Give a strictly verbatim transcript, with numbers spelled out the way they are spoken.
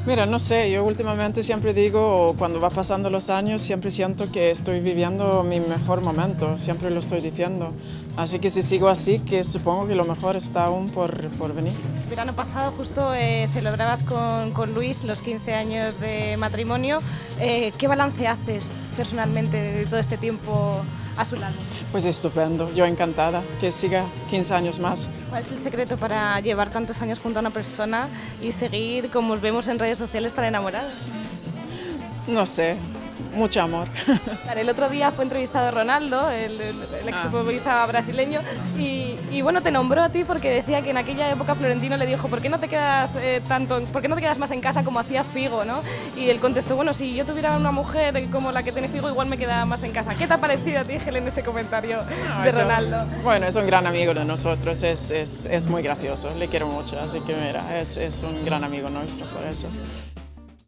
Mira, no sé, yo últimamente siempre digo, cuando va pasando los años, siempre siento que estoy viviendo mi mejor momento, siempre lo estoy diciendo. Así que si sigo así, que supongo que lo mejor está aún por, por venir. El verano pasado justo eh, celebrabas con, con Luis los quince años de matrimonio. Eh, ¿Qué balance haces personalmente de todo este tiempo a su lado? Pues estupendo, yo encantada, que siga quince años más. ¿Cuál es el secreto para llevar tantos años junto a una persona y seguir, como os vemos en redes sociales, tan enamorados? No sé, mucho amor. El otro día fue entrevistado Ronaldo, el, el, el exfutbolista brasileño, y, y bueno, te nombró a ti porque decía que en aquella época Florentino le dijo: ¿por qué no te quedas eh, tanto, por qué no te quedas más en casa como hacía Figo, ¿no? Y él contestó: bueno, si yo tuviera una mujer como la que tiene Figo, igual me quedaba más en casa. ¿Qué te ha parecido a ti, Helen, ese comentario no, de eso, Ronaldo? Bueno, es un gran amigo de nosotros, es, es, es muy gracioso, le quiero mucho, así que mira, es, es un gran amigo nuestro por eso.